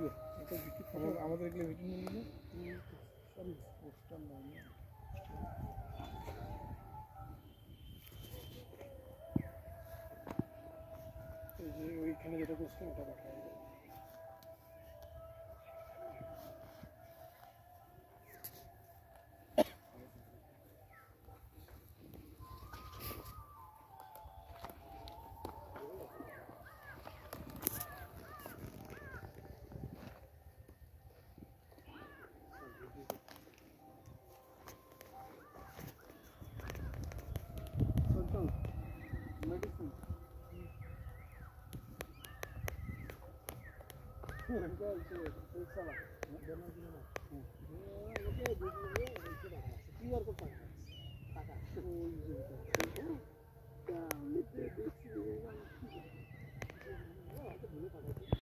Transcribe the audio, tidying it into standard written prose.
আমাদের এগুলো vitamin sorry poster নয় এই যে ওইখানে যেটা করছিলাম ওটা পাঠাবো medicine.